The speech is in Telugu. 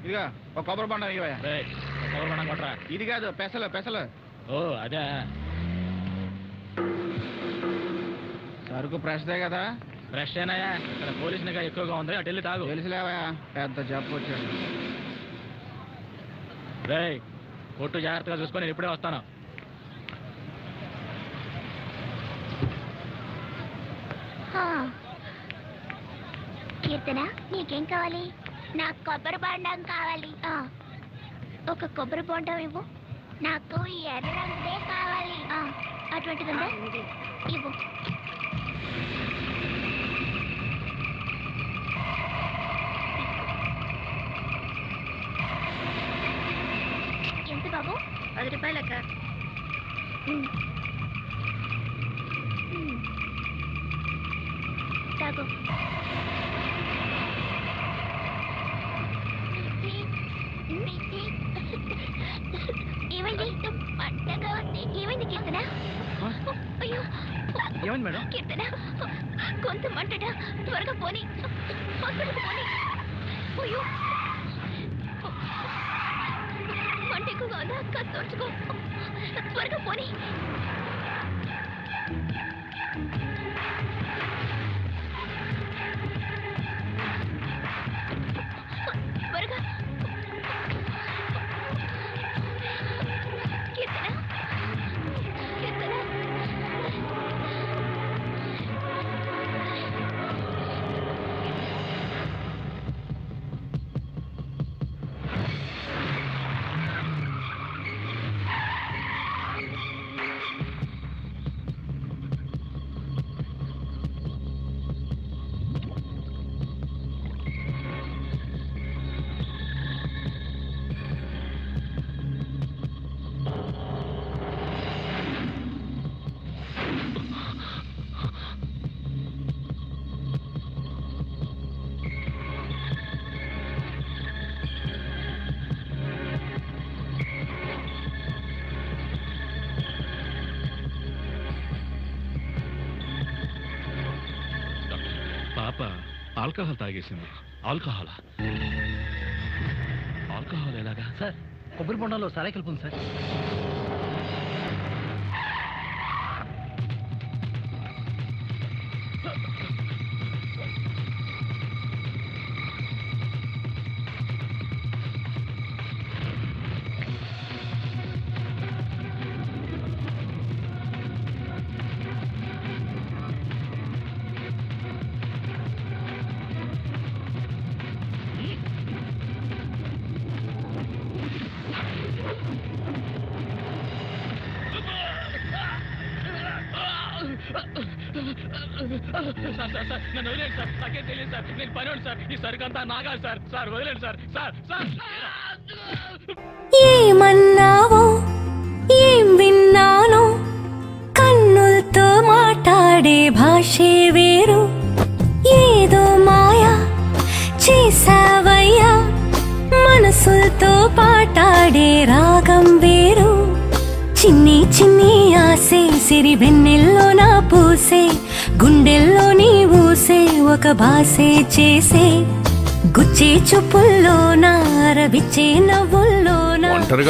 ఇదిగా ఒక కొబ్బరి బండ ఇవ్వయా. కొబ్బరి బండం కొట్టరా. ఇది కాదు పెసలు పెసలు. ఓ అదే సరుకు ఫ్రెష్దే కదా. ఫ్రెష్ అయినాయా? ఇక్కడ పోలీస్ నిఘా ఎక్కువగా ఉంది, అటు వెళ్ళి తాగు. తెలుసులేవయా, పెద్ద చెప్పు వచ్చాడు. రే కొట్టు జాగ్రత్తగా చూసుకొని నేను ఇప్పుడే వస్తాను. కీర్తన, నీకేం కావాలి? నాకు కొబ్బరి బొండం కావాలి. ఒక కొబ్బరి బొండం ఇవ్వు. నాకు ఎర్ర రంగుదే కావాలి. అటువంటిదిందా? ఇవ్వు. ఎంత బాబు? 10 రూపాయలక్క. తాగు. ఏమైంది? మంటగా ఉంది. ఏమైంది కీర్తన? అయ్యో ఏమైంది మేడం? కీర్తన కొంత మంటట. త్వరగా పోనీ, హాస్పిటల్కి పోనీ. అయ్యో మంట ఎక్కువగా ఉందా? కాస్త తోర్చుకో. త్వరగా పోనీ. త్వరగా. కీర్తన, కీర్తన. పాప ఆల్కహాల్ తాగేసింది. ఆల్కహాల్ ఎలాగా సార్? కొబ్బరి బొండంలో సరే కలుపుంది సార్. సార్ నన్ను వదిలేండి సార్. నాకేం తెలియదు సార్. నేను పని సార్. ఈ సరుకంతా నాగాలి సార్. సార్ వదిలేండి సార్. సార్ సార్ ఏమన్నావో ఏం విన్నానో, కన్నులతో మాట్లాడే భాషే వేరు. ఏదో మాయా చేసావయ్యా, మనసులతో పాటాడే రాగం వేరు. చిన్ని చిన్ని ఆసే సిరి వెన్నెల్లో నా పూసే, గుండెల్లో నీ ఊసే ఒక భాసే చేసే. గుచ్చే చూపుల్లోనా, రవిచ్చే నవ్వుల్లోనా.